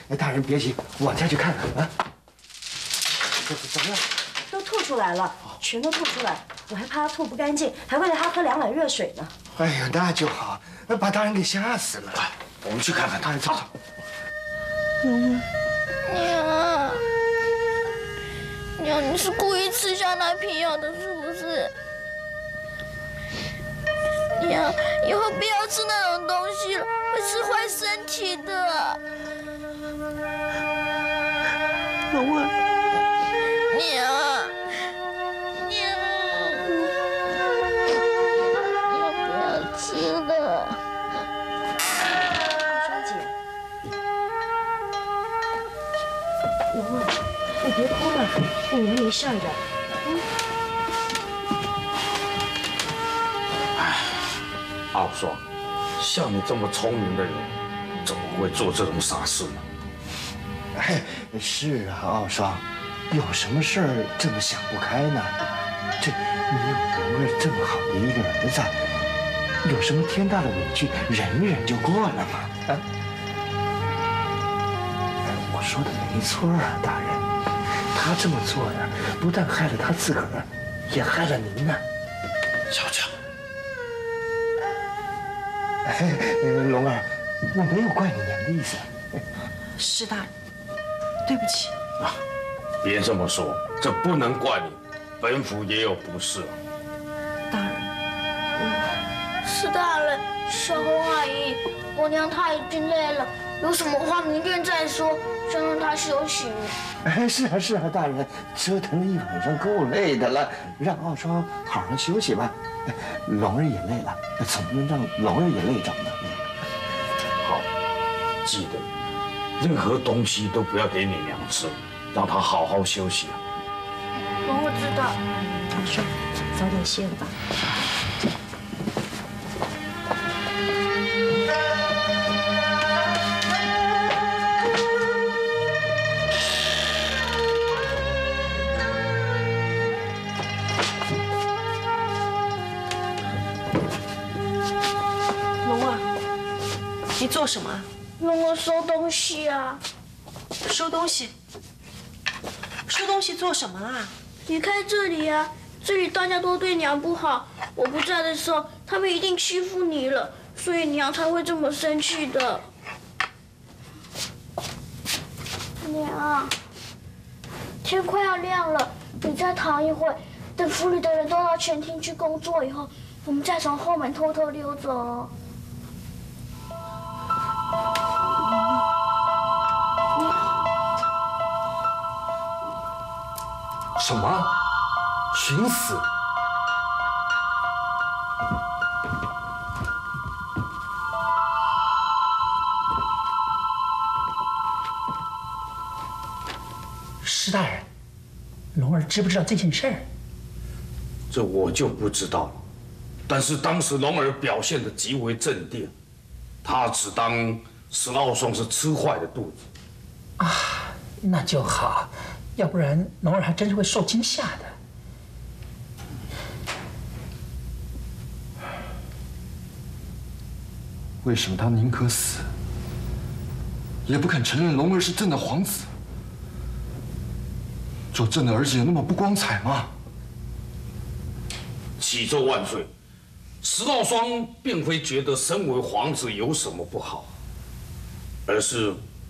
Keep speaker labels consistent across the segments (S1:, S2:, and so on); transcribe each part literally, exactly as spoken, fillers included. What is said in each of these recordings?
S1: 哎，大人别急，我再去看看啊。这怎么样？
S2: 都吐出来了，全都吐出来，我还怕他吐不干净，还喂了他喝两碗热水呢。
S1: 哎呀，那就好，把大人给吓死了。快，我们去看看大人。走走。
S3: 娘，娘，娘，你是故意吃下那瓶药的，是不是？娘，以后不要吃那种东西了，会吃坏身体的。
S1: 龙儿，
S3: 娘，娘，要不要吃了？
S2: 二双姐，龙儿，你别哭了，我们没事的。嗯。
S4: 哎，傲霜，像你这么聪明的人，怎么会做这种傻事呢？
S1: 哎，是啊，傲霜，有什么事儿这么想不开呢？这你有龙儿这么好的一个儿子，有什么天大的委屈，忍一忍就过了嘛。啊，哎，我说的没错啊，大人，他这么做呀，不但害了他自个儿，也害了您呢。
S4: 小强，
S1: 哎，龙儿，我没有怪你娘的意思。
S5: 施大人，对不起。
S4: 啊，别这么说，这不能怪你，本府也有不是啊。
S5: 大人，
S3: 是大人，小红阿姨，我娘她已经累了，有什么话明天再说，先让她休息。
S1: 哎，是啊是啊，大人，折腾了一晚上，够累的了，让傲霜好好休息吧。哎，龙儿也累了，总不能让龙儿也累着呢。
S4: 好，记得任何东西都不要给你娘吃，让她好好休息啊。
S3: 我知道。
S2: 傲霜，早点歇了吧。
S5: 龙儿，你做什么？
S3: 龙儿收东西啊。
S5: 收东西？收东西做什么啊？
S3: 离开这里啊！这里大家都对娘不好，我不在的时候，他们一定欺负你了，所以娘才会这么生气的。娘，天快要亮了，你再躺一会，等府里的人都到前厅去工作以后，我们再从后门偷偷溜走。
S1: 什么？寻死？
S6: 施大人，龙儿知不知道这件事儿？
S4: 这我就不知道了。但是当时龙儿表现得极为镇定，他只当石傲霜是吃坏了肚子。
S6: 啊，那就好，要不然龙儿还真是会受惊吓的。
S7: 为什么他宁可死，也不肯承认龙儿是朕的皇子？做朕的儿子有那么不光彩吗？
S4: 启奏万岁，石傲霜并非觉得身为皇子有什么不好，而是，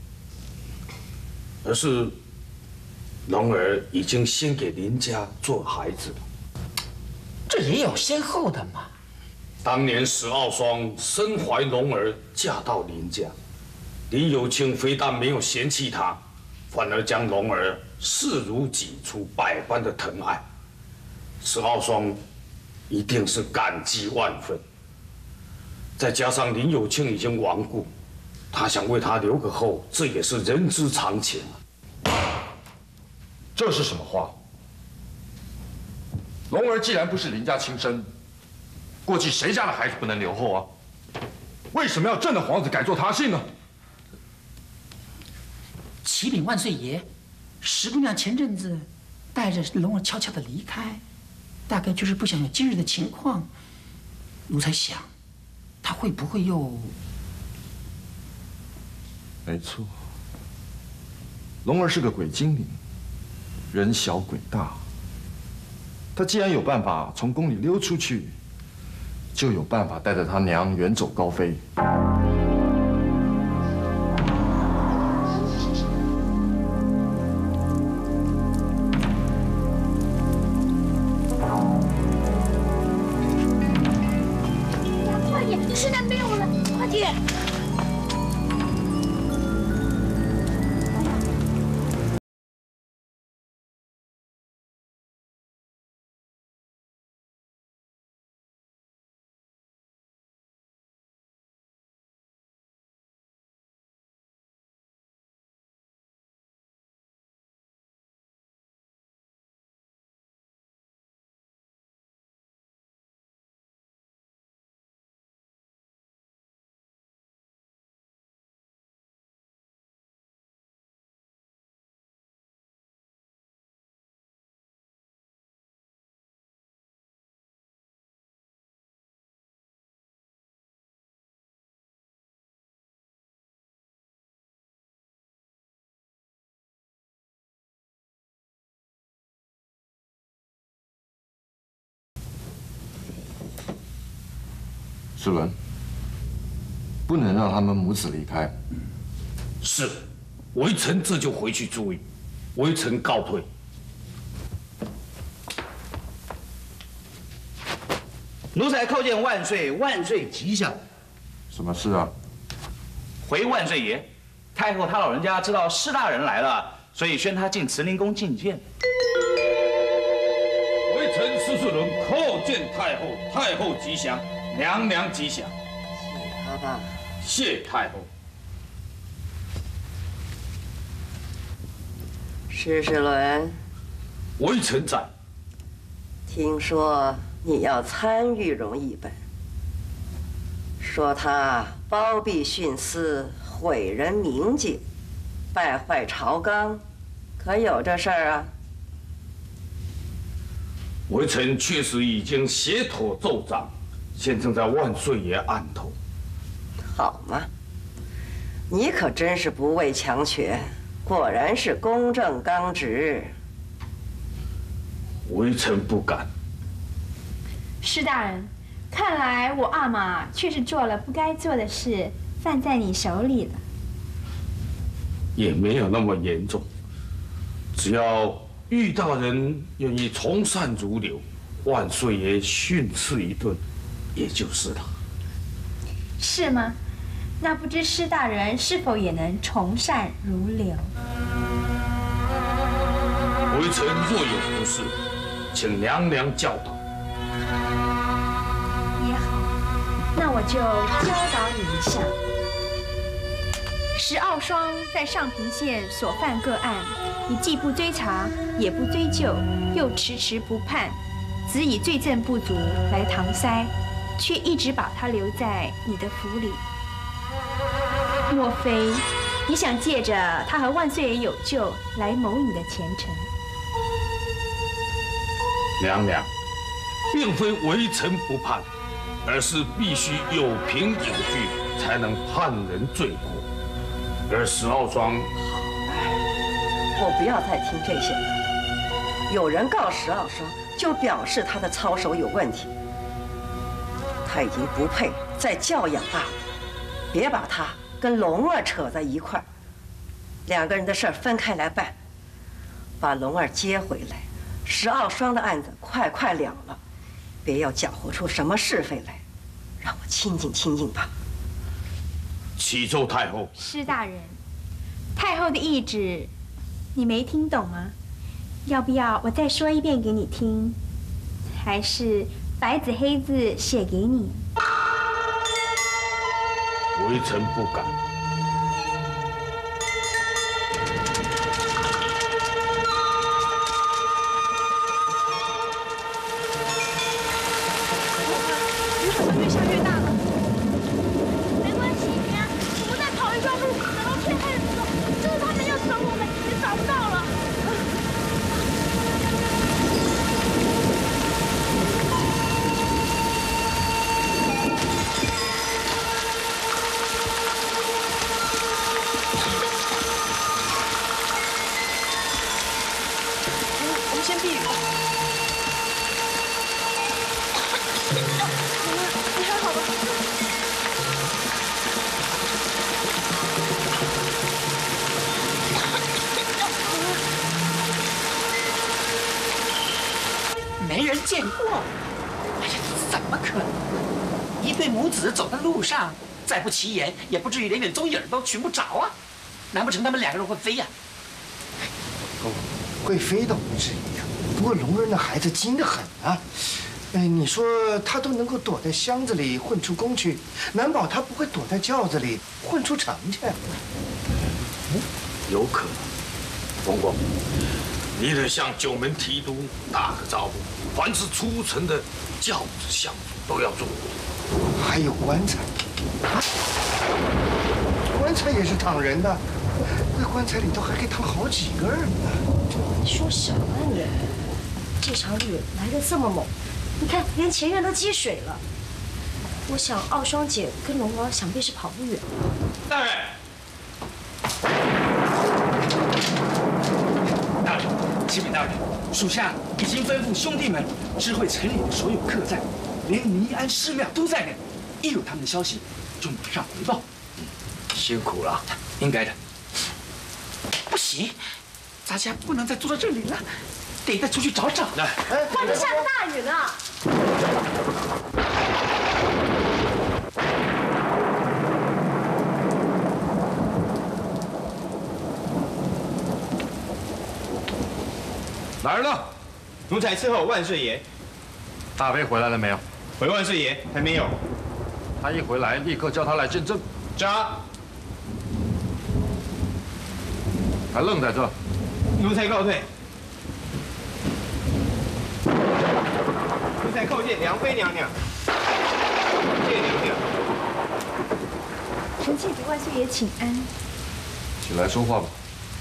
S4: 而是龙儿已经先给林家做孩子了。
S6: 这也有先后的嘛。
S4: 当年石傲霜身怀龙儿嫁到林家，林有清非但没有嫌弃她，反而将龙儿视如己出，百般的疼爱。石傲霜一定是感激万分。再加上林有清已经亡故，他想为他留个后，这也是人之常情啊。
S7: 这是什么话？龙儿既然不是林家亲生，过继谁家的孩子不能留后啊？为什么要朕的皇子改做他姓呢？
S6: 启禀万岁爷，石姑娘前阵子带着龙儿悄悄地离开，大概就是不想有今日的情况。奴才想，她会不会又……
S7: 没错， 龙儿是个鬼精灵，人小鬼大。他既然有办法从宫里溜出去，就有办法带着他娘远走高飞。
S3: 快点，现在没有了，快点！
S7: 世伦，不能让他们母子离开。
S4: 是，微臣这就回去注意。微臣告退。
S8: 奴才叩见万岁，万岁吉祥。
S7: 什么事啊？
S8: 回万岁爷，太后她老人家知道施大人来了，所以宣他进慈宁宫觐见。
S4: 微臣施世伦叩见太后，太后吉祥。 娘娘吉祥，
S9: 谢他吧。
S4: 谢太后。
S9: 施世伦，
S4: 微臣在。
S9: 听说你要参与荣一本，说他包庇徇私，毁人名节，败坏朝纲，可有这事儿啊？
S4: 微臣确实已经协妥奏章。 现正在万岁爷案头。
S9: 好嘛，你可真是不畏强权，果然是公正刚直。
S4: 微臣不敢。
S10: 施大人，看来我阿玛确实做了不该做的事，犯在你手里了。
S4: 也没有那么严重，只要玉大人愿意从善如流，万岁爷训斥一顿。 也就是了，
S10: 是吗？那不知施大人是否也能从善如流？
S4: 微臣若有不是，请娘娘教导。
S10: 也好，那我就教导你一下。石傲霜在上平县所犯个案，你既不追查，也不追究，又迟迟不判，只以罪证不足来搪塞。 却一直把他留在你的府里，莫非你想借着他和万岁爷有救来谋你的前程？
S4: 娘娘，并非微臣不判，而是必须有凭有据才能判人罪过。而石傲霜，
S9: 我不要再听这些了。有人告石傲霜，就表示他的操守有问题。 他已经不配再教养大了，别把他跟龙儿扯在一块儿。两个人的事儿分开来办，把龙儿接回来，石傲霜的案子快快了了，别要搅和出什么是非来，让我清静清静吧。
S4: 启奏太后。
S10: 施大人，太后的懿旨，你没听懂吗？要不要我再说一遍给你听？还是？ 白纸黑字写给你，
S4: 微臣不敢。
S3: 雨怎么越下越大了？没关系，娘，我们再跑一段路，等到天黑的时候，就是他们要找我们，也找不到了。
S10: 施
S6: 地狱吧。
S3: 你还好吧？
S6: 没人见过。哎呀，怎么可能？一对母子走在路上，再不起眼，也不至于连点踪影都寻不着啊！难不成他们两个人会飞呀？
S1: 哦，会飞倒不至于呀。不过龙儿那孩子精得很啊。哎，你说他都能够躲在箱子里混出宫去，难保他不会躲在轿子里混出城去。
S4: 嗯，有可能。公公，你得向九门提督打个招呼，凡是出城的轿子、箱子都要做。
S1: 还有棺材，啊，棺材也是躺人的，那棺材里头还可以躺好几个人呢。
S2: 你说什么你？这场雨来得这么猛，你看连前院都积水了。我想傲霜姐跟龙儿想必是跑不远。
S8: 大人，大人，启禀大人，属下已经吩咐兄弟们知会城里的所有客栈，连尼安寺庙都在内，一有他们的消息就马上回报。
S4: 辛苦了，
S8: 应该的。
S6: 不行，大家不能再坐在这里了，得再出去找找。
S4: 来，
S2: 外头下着大雨呢。
S7: 哪儿呢？
S11: 奴才伺候万岁爷。
S7: 大飞回来了没有？
S11: 回万岁爷，还没有。
S7: 他一回来，立刻叫他来见证。
S11: 扎。
S7: 还愣在这？
S11: 奴才告退。奴才叩见梁妃娘娘。谢娘娘。
S10: 臣妾给万岁爷请安。
S7: 起来说话吧。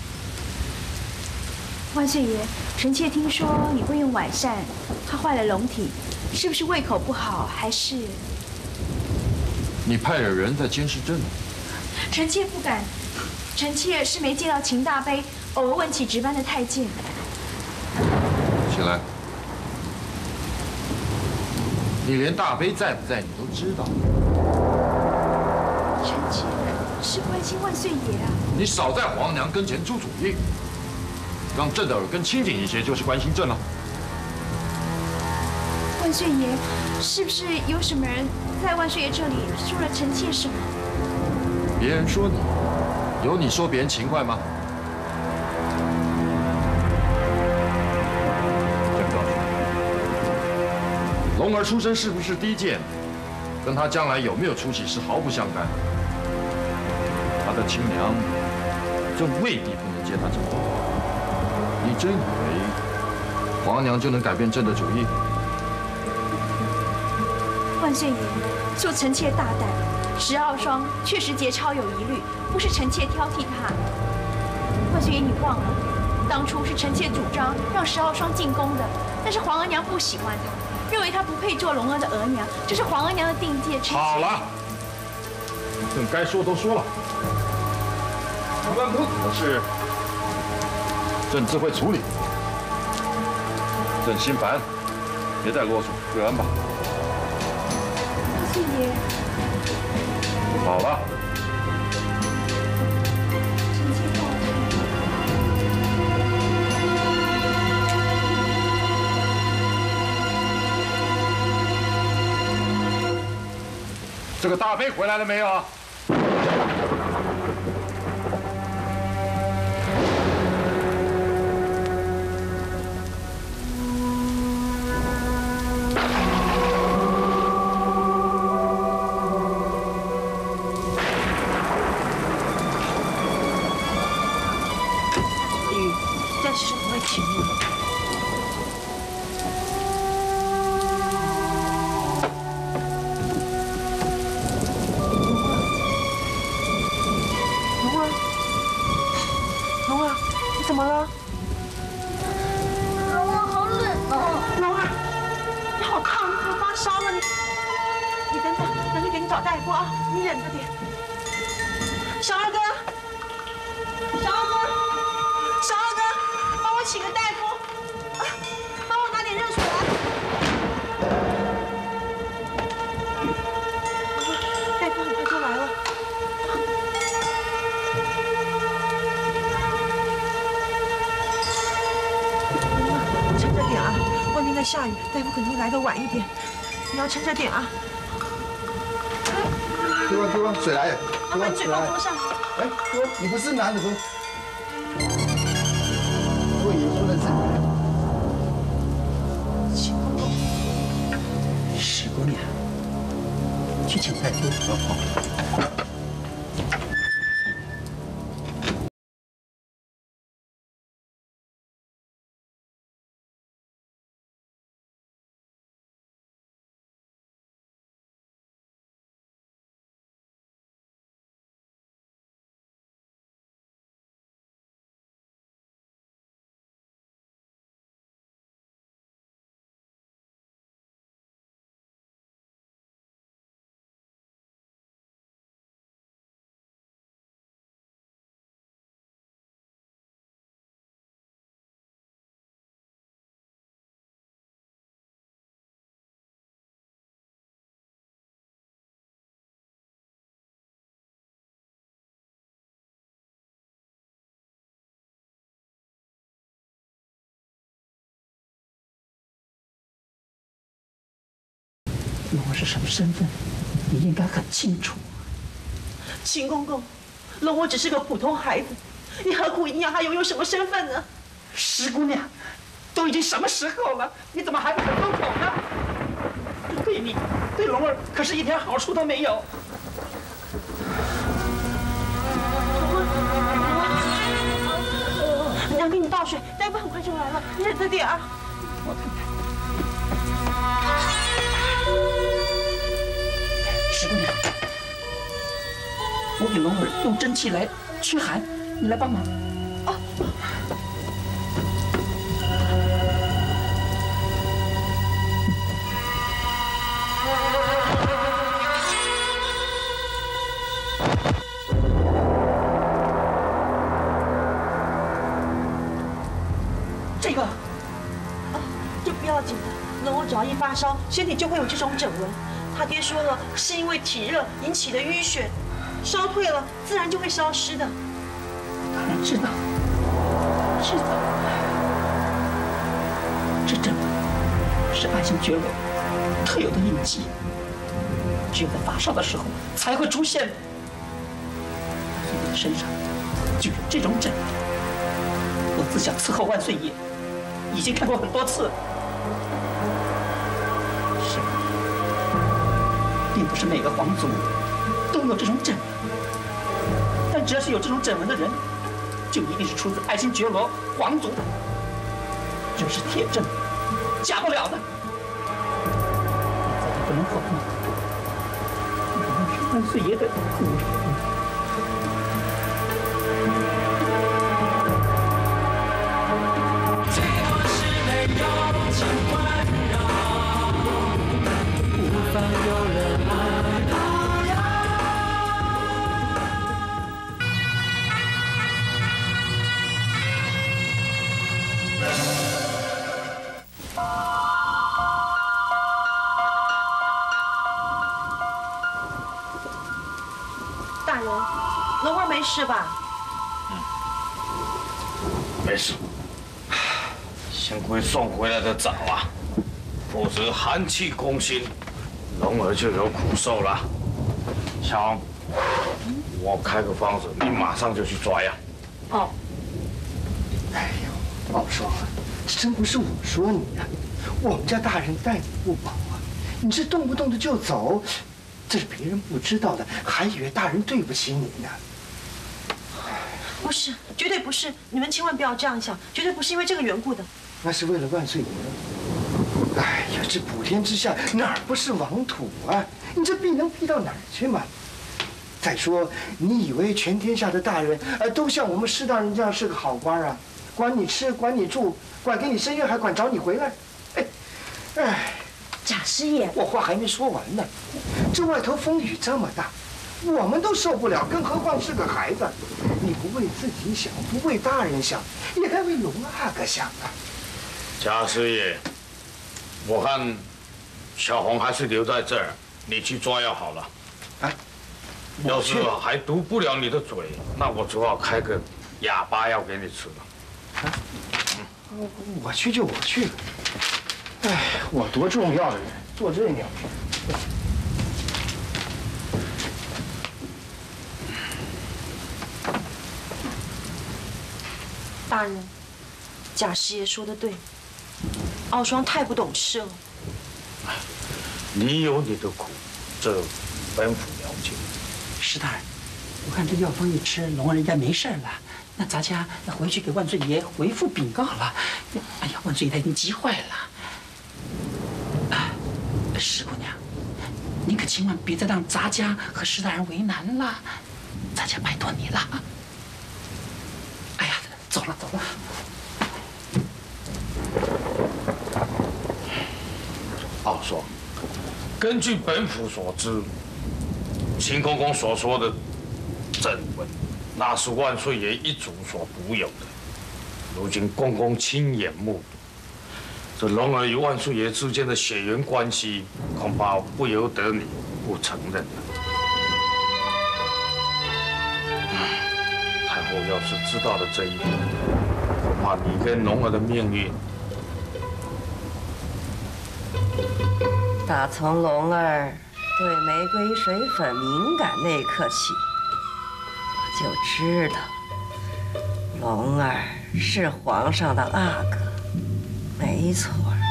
S10: 万岁爷，臣妾听说你会用晚膳，他坏了龙体，是不是胃口不好，还是？
S7: 你派了人在监视朕。
S10: 臣妾不敢，臣妾是没见到秦大妃，偶尔问起值班的太监。
S7: 起来。你连大妃在不在你都知道。
S10: 臣妾是关心万岁爷啊。
S7: 你少在皇娘跟前出主意。让朕的耳根清净一些，就是关心朕了。
S10: 万岁爷，是不是有什么人在万岁爷这里说了臣妾什么？
S7: 别人说你，有你说别人勤快吗？朕告诉你，龙儿出身是不是低贱，跟他将来有没有出息是毫不相干。他的亲娘，朕未必不能接他正宫。你真以为皇娘就能改变朕的主意？
S10: 万岁爷，做臣妾大胆，石傲霜确实节操有疑虑，不是臣妾挑剔他。万岁爷，你忘了，当初是臣妾主张让石傲霜进宫的，但是皇额娘不喜欢他，认为他不配做龙儿的额娘，这是皇额娘的定界。
S7: 好了，朕该说都说了，他们母子的事。朕自会处理。朕心烦，别再啰嗦，跪安吧。
S10: 万岁爷。
S7: 好了。这个大妃回来了没有啊？
S5: 怎么了？
S3: 龙儿好冷哦。
S5: 龙儿，你好烫，你发烧了你。你等等，等你给你找大夫啊，你忍着点。小二哥，小二哥，小二哥，帮我请个大夫。啊下雨，大夫可能会来得晚一点，你要撑着点啊。
S1: 对吧？对吧？水来了，
S5: 麻烦你水放桌上。
S1: 哎，对吧？你不是男的不？我爷说的是。
S6: 秦公公，石姑娘，去请大夫和黄。 龙儿是什么身份，你应该很清楚。
S5: 秦公公，龙儿只是个普通孩子，你何苦一定要他拥有什么身份呢？
S6: 石姑娘，都已经什么时候了，你怎么还不肯松口呢？这对你，对龙儿可是一点好处都没有。
S5: 娘给你倒水，大夫很快就来了，你忍着点啊。
S6: 我看看。 石姑娘，我给龙儿用真气来驱寒，你来帮忙。哦。这个，
S5: 啊，这不要紧的，龙儿只要一发烧，身体就会有这种疹纹。 他爹说了，是因为体热引起的淤血，烧退了，自然就会消失的。
S6: 当然知道，知道。这疹纹是爱新觉罗特有的印记，只有在发烧的时候才会出现的。所以你的身上就有这种疹纹。我自想伺候万岁爷，已经看过很多次了。 并不是每个皇族都有这种疹纹，但只要是有这种疹纹的人，就一定是出自爱新觉罗皇族的，这是铁证，假不了的。你再也不能否认，你是万岁爷的仆人。
S5: 大人，龙儿没事吧？
S4: 嗯，没事。幸亏送回来的早啊，否则寒气攻心，龙儿就有苦受了。小红，我开个方子，你马上就去抓药。
S5: 哦。
S1: 哎呦，老双啊，这真不是我说你呀、啊，我们家大人待你不薄啊，你这动不动的就走。 这是别人不知道的，还以为大人对不起你呢。
S5: 不是，绝对不是！你们千万不要这样想，绝对不是因为这个缘故的。
S1: 那是为了万岁爷。哎呀，这普天之下哪儿不是王土啊？你这避能避到哪儿去嘛？再说，你以为全天下的大人呃都像我们施大人这样是个好官啊？管你吃，管你住，管给你生月，还管找你回来？哎，哎。
S2: 贾师爷，
S1: 我话还没说完呢，这外头风雨这么大，我们都受不了，更何况是个孩子。你不为自己想，不为大人想，也该为龙阿哥想啊。
S4: 贾师爷，我看小红还是留在这儿，你去抓药好了。啊，要是还毒不了你的嘴，那我只好开个哑巴药给你吃了。
S1: 啊，嗯，我去就我去了。哎。 我多重要的人，做这鸟事。
S5: 大人，贾师爷说的对，傲霜太不懂事了。
S4: 你有你的苦，这本府了解。
S6: 石大人，我看这药方一吃，龙儿应该没事了。那咱家回去给万岁爷回复禀告了。哎呀，万岁爷他已经急坏了。啊，石姑娘，您可千万别再让咱家和石大人为难了，咱家拜托你了。哎呀，走了走了。
S4: 傲霜，根据本府所知，秦公公所说的正文，那是万岁爷一族所独有的。如今公公亲眼目睹，这龙儿与万岁爷之间的血缘关系，恐怕不由得你不承认了。太后要是知道了这一点，恐怕你跟龙儿的命运……
S9: 打从龙儿对玫瑰水粉敏感那一刻起，我就知道龙儿是皇上的阿哥，没错。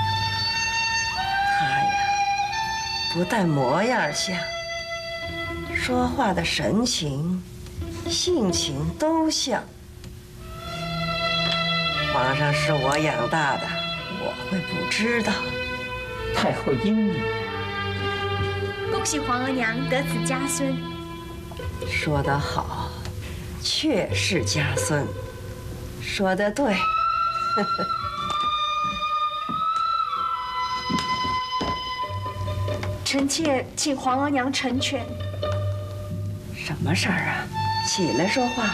S9: 他呀，不但模样像，说话的神情、性情都像。皇上是我养大的，我会不知道？
S6: 太后英明，
S10: 恭喜皇额娘得此家孙。
S9: 说得好，确是家孙。说得对。
S10: 臣妾请皇额娘成全。
S9: 什么事儿啊？起来说话。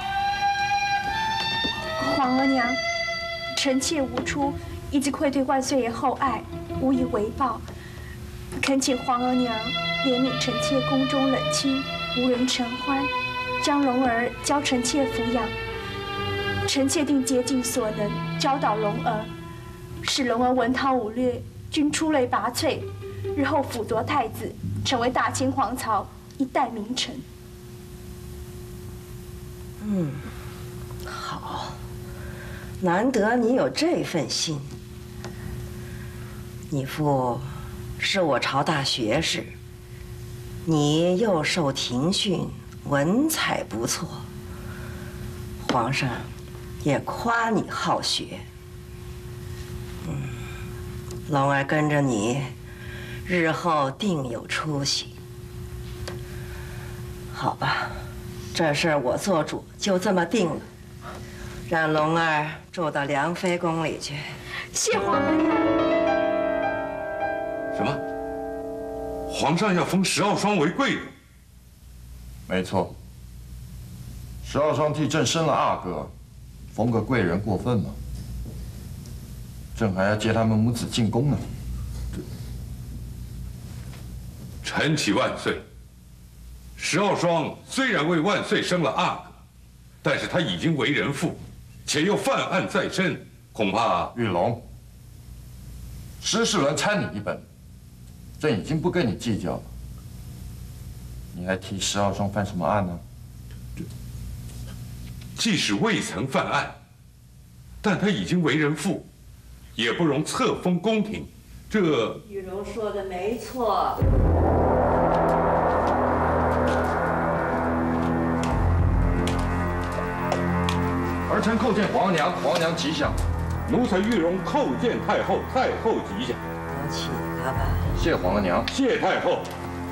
S10: 皇额娘，臣妾无初一直愧对万岁爷厚爱，无以为报，恳请皇额娘怜悯臣妾宫中冷清，无人承欢，将龙儿交臣妾抚养。臣妾定竭尽所能教导龙儿，使龙儿文韬武略，均出类拔萃，日后辅佐太子，成为大清皇朝一代名臣。
S9: 嗯，好，难得你有这份心。你父是我朝大学士，你又受庭训，文采不错，皇上也夸你好学。嗯，龙儿跟着你，日后定有出息。好吧，这事儿我做主，就这么定了，让龙儿住到梁妃宫里去。
S10: 谢皇额娘。
S12: 什么？皇上要封石傲霜为贵人？
S7: 没错，石傲霜替朕生了阿哥，封个贵人过分吗？朕还要接他们母子进宫呢。
S12: 臣启万岁！石傲霜虽然为万岁生了阿哥，但是他已经为人父，且又犯案在身，恐怕……
S7: 玉龙，石世伦参你一本，朕已经不跟你计较了。你还提石傲霜犯什么案呢？
S12: 即使未曾犯案，但他已经为人父，也不容册封宫廷。这
S9: 玉荣说的没错。
S7: 儿臣叩见皇娘，皇娘吉祥。
S12: 奴才玉荣叩见太后，太后吉祥。
S9: 我请他吧。
S7: 谢皇娘。
S12: 谢太后。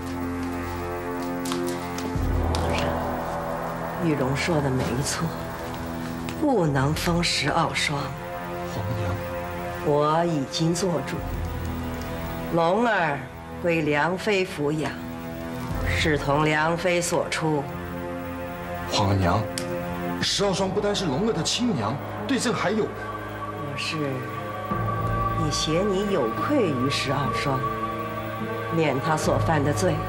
S9: 皇上，玉荣说的没错，不能封石傲霜。
S7: 皇娘，
S9: 我已经做主，龙儿归梁妃抚养，视同梁妃所出。
S7: 皇娘，石傲霜不单是龙儿的亲娘，对朕还有……
S9: 我是你嫌你有愧于石傲霜，免他所犯的罪，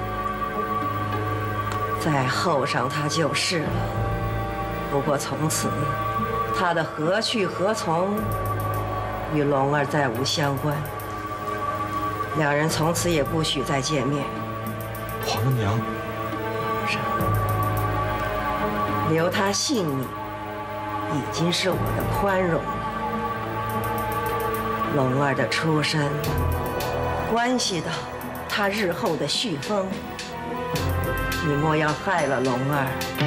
S9: 再厚上他就是了。不过从此，他的何去何从，与龙儿再无相关。 两人从此也不许再见面。
S1: 皇娘，
S9: 是留他性命，已经是我的宽容了。龙儿的出身，关系到他日后的续封，你莫要害了龙儿。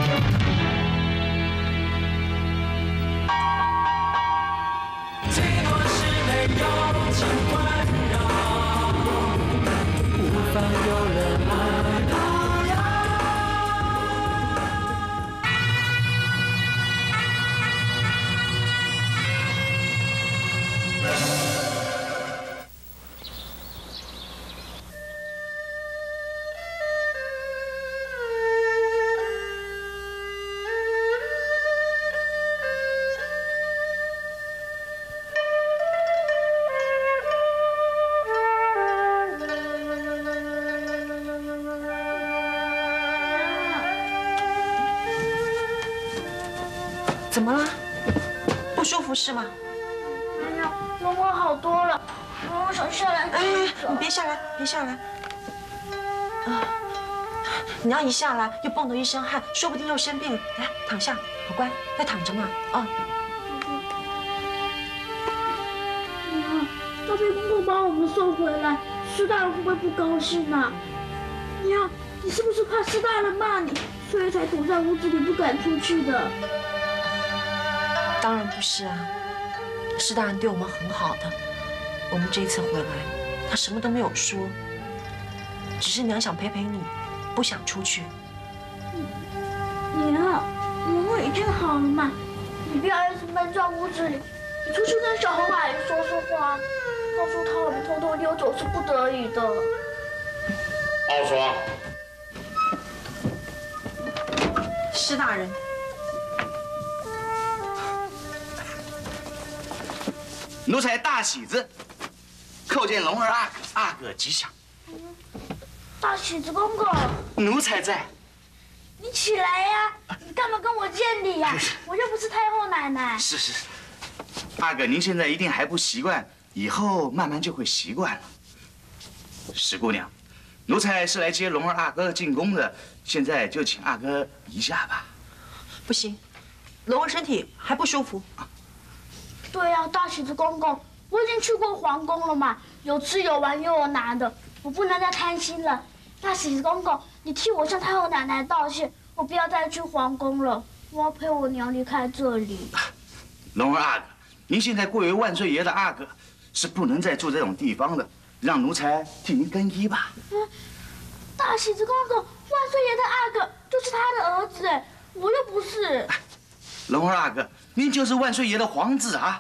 S5: 怎么了？不舒服是吗？
S3: 没有，龙儿好多了。龙儿想下来。
S5: 哎，你别下来，别下来。啊，你要一下来又蹦得一身汗，说不定又生病了。来，躺下，好乖，再躺着嘛。啊。
S3: 娘，大飞公公把我们送回来，施大人会不会不高兴啊？娘，你是不是怕施大人骂你，所以才躲在屋子里不敢出去的？
S5: 当然不是啊，施大人对我们很好的。我们这一次回来，他什么都没有说，只是娘想陪陪你，不想出去。
S3: 娘，龙儿已经好了嘛，你不要一直闷在屋子里，你出去跟小红阿姨说说话，告诉她我们偷偷溜走是不得已的。
S4: 傲霜，
S5: 施大人。
S13: 奴才大喜子，叩见龙儿阿哥，阿哥吉祥。
S3: 大喜子公公，
S13: 奴才在。
S3: 你起来呀！你干嘛跟我见礼呀？我又不是太后奶奶。
S13: 是是是，阿哥您现在一定还不习惯，以后慢慢就会习惯了。石姑娘，奴才是来接龙儿阿哥进宫的，现在就请阿哥一下吧。
S5: 不行，龙儿身体还不舒服。
S3: 对呀、啊，大喜子公公，我已经去过皇宫了嘛，有吃有玩又有拿的，我不能再贪心了。大喜子公公，你替我向太后奶奶道歉，我不要再去皇宫了，我要陪我娘离开这里。
S13: 龙儿阿哥，您现在贵为万岁爷的阿哥，是不能再住这种地方的，让奴才替您更衣吧。
S3: 嗯，大喜子公公，万岁爷的阿哥就是他的儿子哎，我又不是。
S13: 龙儿阿哥。 您就是万岁爷的皇子啊！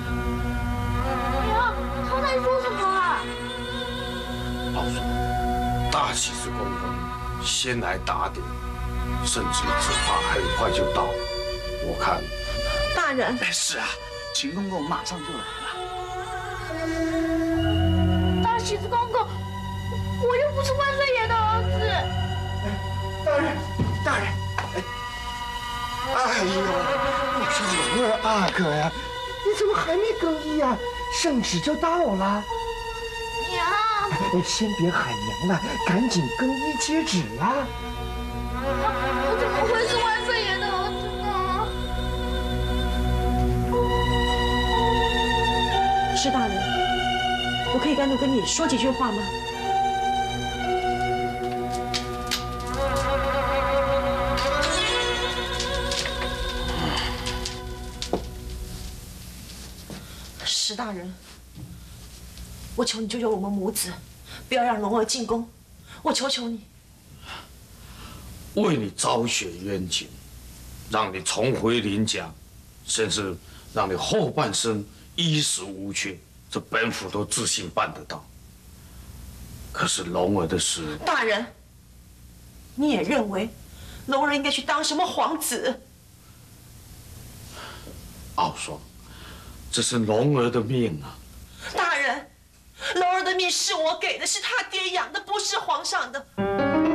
S3: 娘，他在说什么啊？
S4: 傲霜，大喜子公公先来打点，甚至只怕很快就到。我看，
S5: 大人，
S13: 是啊，秦公公马上就来了。
S3: 大喜子公公，我又不是万岁爷的儿子。
S1: 大人，大人。 哎呦，我说龙儿阿哥呀，你怎么还没更衣呀？圣旨就到了。
S3: 娘，
S1: 哎，先别喊娘了，赶紧更衣接旨啊！
S3: 我怎么会是万岁爷的儿子
S5: 呢？施大人，我可以单独跟你说几句话吗？ 石大人，我求你救救我们母子，不要让龙儿进宫，我求求你。
S4: 为你昭雪冤情，让你重回林家，甚至让你后半生衣食无缺，这本府都自信办得到。可是龙儿的事，
S5: 大人，你也认为龙儿应该去当什么皇子？
S4: 傲霜。 这是龙儿的命啊！
S5: 大人，龙儿的命是我给的，是他爹养的，不是皇上的。大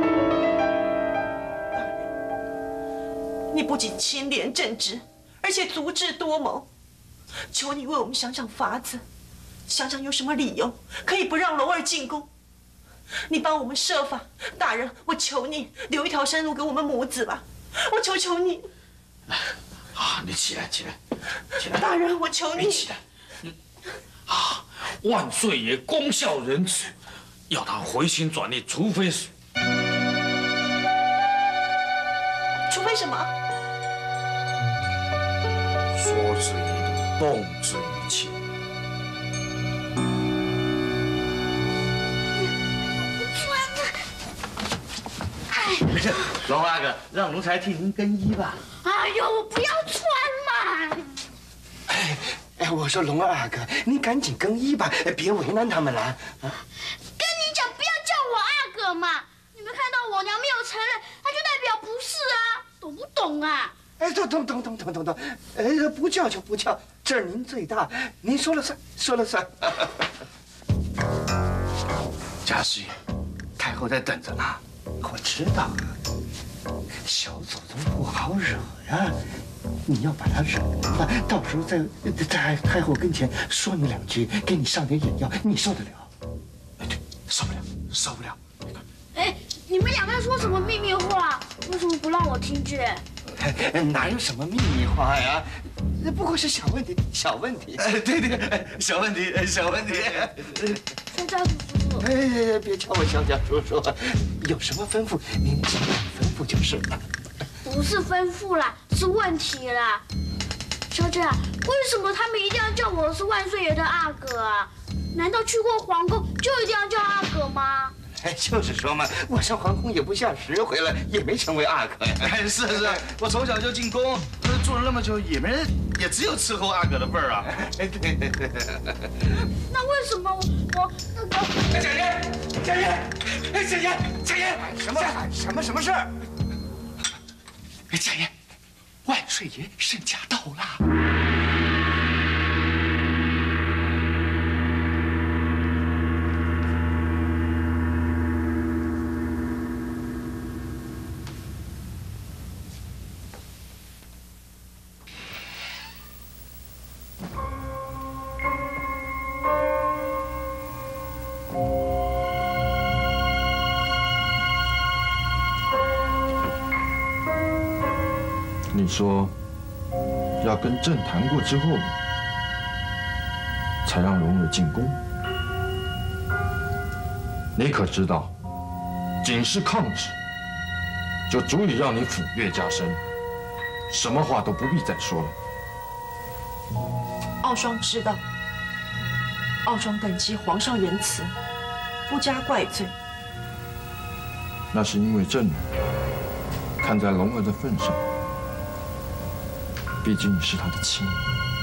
S5: 人，你不仅清廉正直，而且足智多谋，求你为我们想想法子， 想想有什么理由可以不让龙儿进宫？你帮我们设法，大人，我求你留一条生路给我们母子吧，我求求你。
S4: 啊，你起来，起来，起来！
S5: 大人，我求你。
S4: 你起来。嗯，啊，万岁爷功效仁慈，要他回心转意，除非是，
S5: 除非什么？
S4: 说之以理，动之以情。
S13: 没事，龙阿哥，让奴才替您更衣吧。
S3: 哎呦，我不要穿嘛！
S1: 哎哎，我说龙儿阿哥，你赶紧更衣吧，别为难他们了。啊，
S3: 跟你讲，不要叫我阿哥嘛！你们看到我娘没有承认，那就代表不是啊，懂不懂啊？
S1: 哎，懂懂懂懂懂懂懂，哎，不叫就不叫，这儿您最大，您说了算，说了算。
S13: 家师爷，太后在等着呢。
S1: 我知道啊，小祖宗不好惹呀，你要把他惹了，到时候在在太后跟前说你两句，给你上点眼药，你受得了？
S13: 哎，对，受不了，受不了。
S3: 哎，你们两个在说什么秘密话？为什么不让我听见？
S1: 哪有什么秘密话呀？不过是小问题，小问题。
S13: 哎，对对，小问题，小问题。
S3: 小家叔叔，
S1: 哎，别叫我小家叔叔，有什么吩咐您尽管吩咐就是了。
S3: 不是吩咐啦，是问题啦。小姐，为什么他们一定要叫我是万岁爷的阿哥啊？难道去过皇宫就一定要叫阿哥吗？
S1: 哎，就是说嘛，我上皇宫也不下十回了，也没成为阿哥呀。
S13: 哎，是是，我从小就进宫，住了那么久，也没人，也只有伺候阿哥的份儿啊。
S1: 哎，对对对。
S3: 那为什么我那个？
S6: 哎，贾爷，贾爷，哎，贾爷，贾爷，
S1: 什么什么什么事儿？
S6: 哎，贾爷，万岁爷圣驾到了。
S7: 你说要跟朕谈过之后，才让龙儿进宫。你可知道，仅是抗旨，就足以让你抚越加深，什么话都不必再说了。
S5: 傲霜知道，傲霜感激皇上仁慈，不加怪罪。
S7: 那是因为朕看在龙儿的份上。毕竟你是他的亲，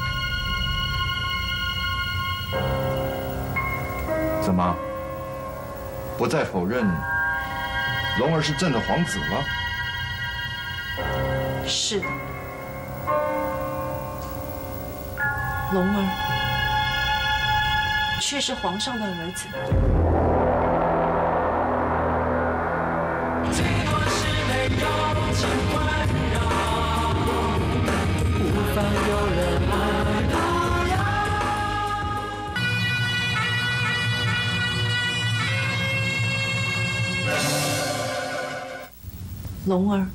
S7: 怎么不再否认龙儿是朕的皇子了？
S5: 是的，龙儿却是皇上的儿子。龙儿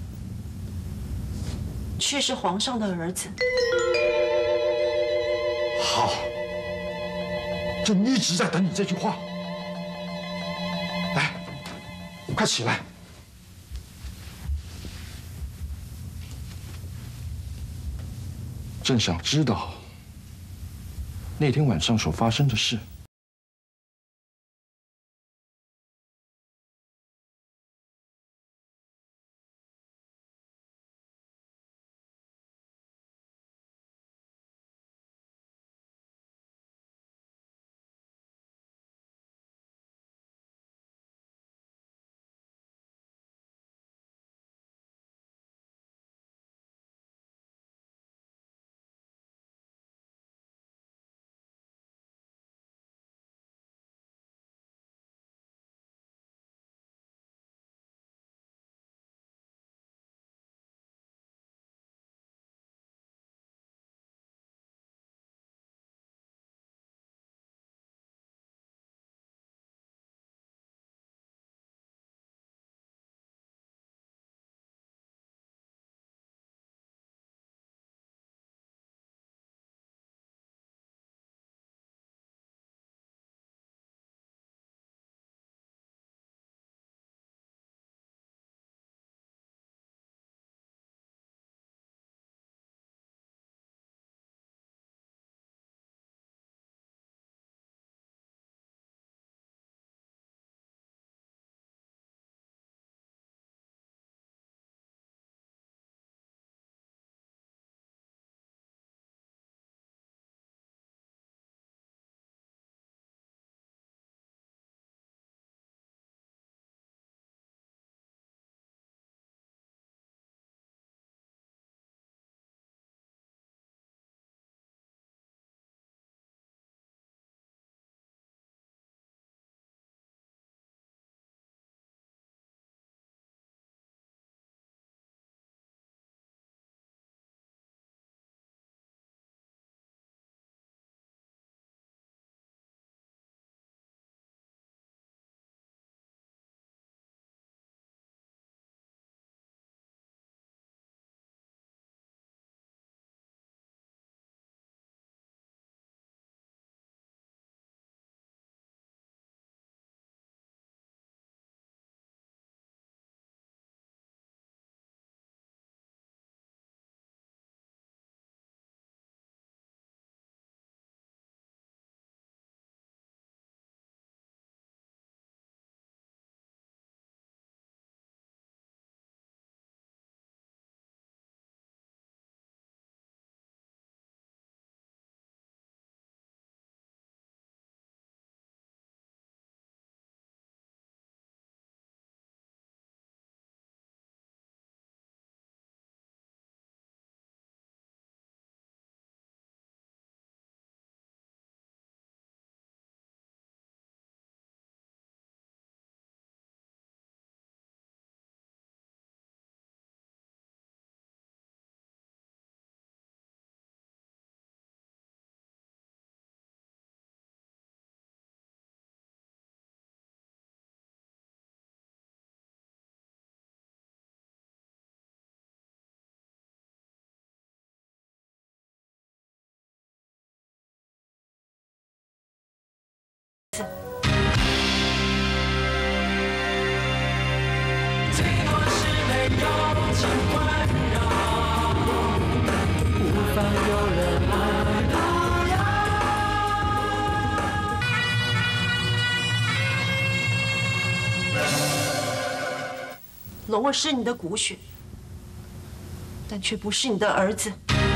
S5: 却是皇上的儿子。
S7: 好，朕一直在等你这句话。来，快起来。朕想知道那天晚上所发生的事。
S5: 龙儿是你的骨血，但却不是你的儿子。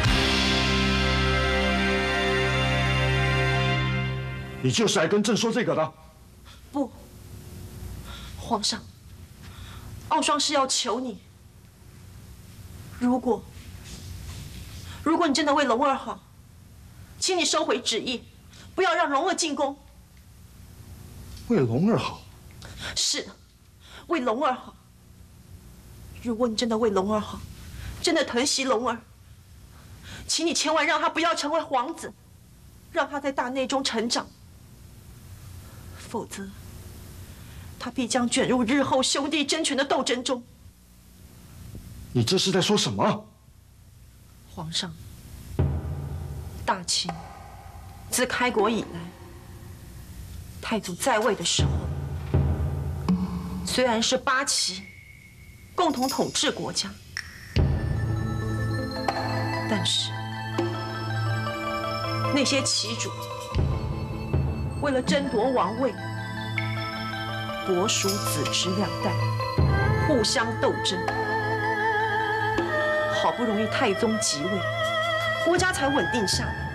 S7: 你就是来跟朕说这个的？
S5: 不，皇上，傲霜是要求你，如果如果你真的为龙儿好，请你收回旨意，不要让龙儿进宫。
S7: 为龙儿好？
S5: 是的，为龙儿好。如果你真的为龙儿好，真的疼惜龙儿，请你千万让他不要成为皇子，让他在大内中成长。否则，他必将卷入日后兄弟争权的斗争中。
S7: 你这是在说什么？
S5: 皇上，大清自开国以来，太祖在位的时候，虽然是八旗共同统治国家，但是那些旗主为了争夺王位，伯叔子侄两代互相斗争，好不容易太宗即位，国家才稳定下来。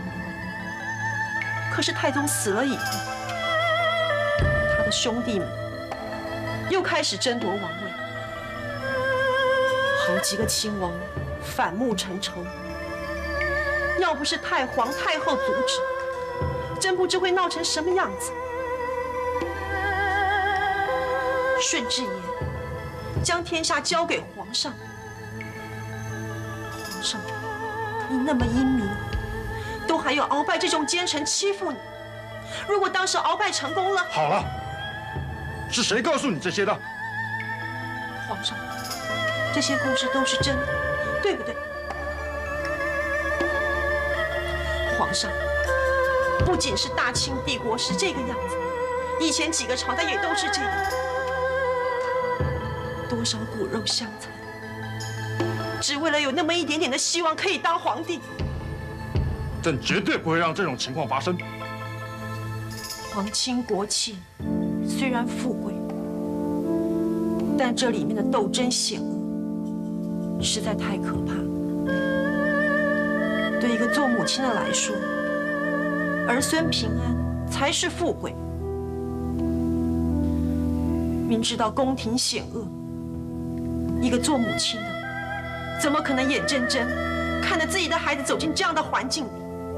S5: 可是太宗死了以后，他的兄弟们又开始争夺王位，好几个亲王反目成仇，要不是太皇太后阻止，真不知会闹成什么样子。顺治爷将天下交给皇上，皇上，你那么英明，都还有鳌拜这种奸臣欺负你。如果当时鳌拜成功了，
S7: 好了，是谁告诉你这些的？
S5: 皇上，这些故事都是真的，对不对？皇上，不仅是大清帝国是这个样子，以前几个朝代也都是这样。多少骨肉相残，只为了有那么一点点的希望可以当皇帝。
S7: 朕绝对不会让这种情况发生。
S5: 皇亲国戚虽然富贵，但这里面的斗争险恶实在太可怕。对一个做母亲的来说，儿孙平安才是富贵。明知道宫廷险恶，一个做母亲的怎么可能眼睁睁看着自己的孩子走进这样的环境里？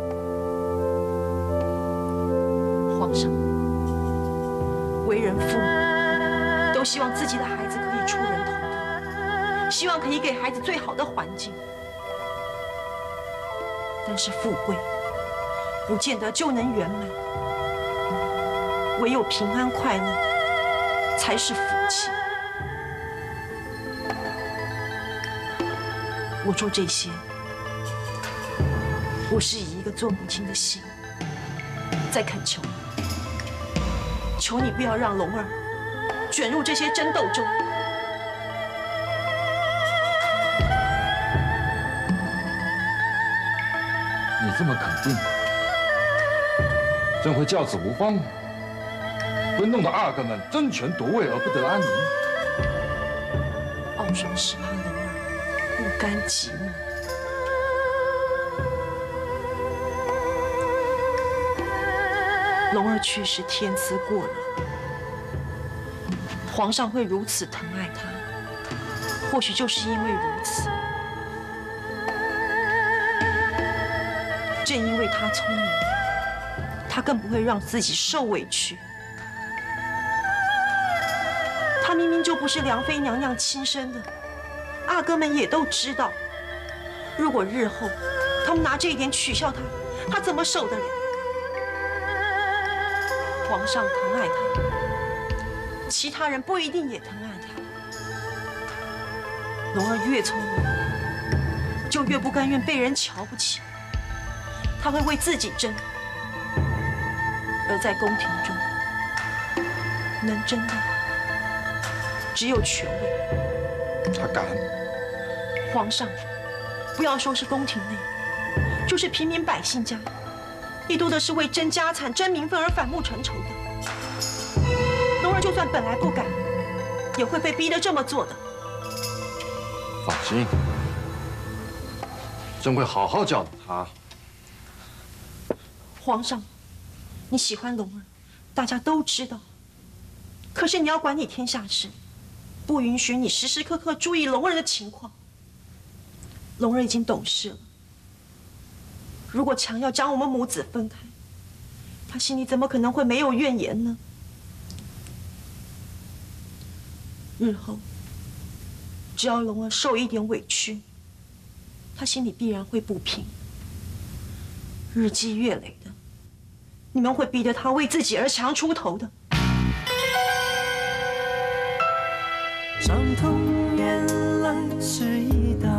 S5: 皇上，为人父母都希望自己的孩子可以出人头地，希望可以给孩子最好的环境。但是富贵不见得就能圆满，唯有平安快乐才是福气。我说这些，我是以一个做母亲的心在恳求你，求你不要让龙儿卷入这些争斗中。
S7: 你这么肯定，朕会教子无方，会弄得阿哥们争权夺位而不得安宁。
S5: 傲霜是怕龙儿不甘寂寞。龙儿去世天资过了，皇上会如此疼爱他，或许就是因为如此。正因为他聪明，他更不会让自己受委屈。他明明就不是梁妃娘娘亲生的，阿哥们也都知道。如果日后他们拿这一点取笑他，他怎么受得了？皇上疼爱他，其他人不一定也疼爱他。龙儿越聪明，就越不甘愿被人瞧不起。他会为自己争，而在宫廷中，能争的只有权位。
S7: 他敢？
S5: 皇上，不要说是宫廷内，就是平民百姓家，也多的是为争家产、争名分而反目成仇的。龙儿就算本来不敢，也会被逼得这么做的。
S7: 放心，朕会好好教导他。
S5: 皇上，你喜欢龙儿，大家都知道。可是你要管理天下事，不允许你时时刻刻注意龙儿的情况。龙儿已经懂事了，如果强要将我们母子分开，他心里怎么可能会没有怨言呢？日后，只要龙儿受一点委屈，他心里必然会不平。日积月累的，你们会逼得他为自己而强出头的。
S14: 伤痛原来是一道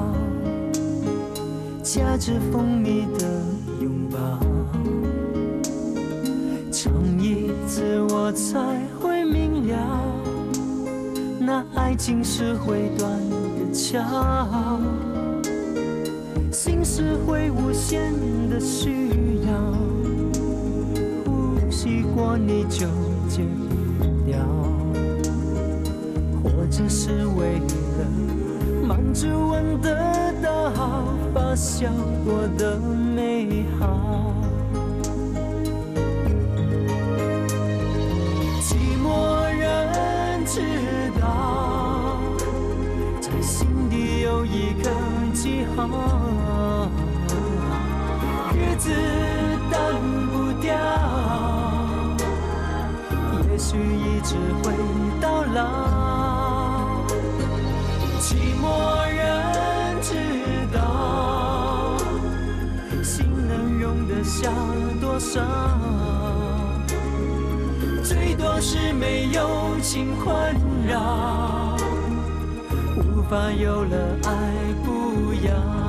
S14: 夹着蜂蜜的拥抱，尝一次我才会明了，那爱情是会断的桥，心是会无限的需要，呼吸过你就戒不掉，或者是为了满足闻得到发酵过的美好，寂寞人知道，在心底有一个记号，日子淡不掉，也许一直会到老，寂寞人知道，心能容得下多少，最多是没有情困扰，无法有了爱不要。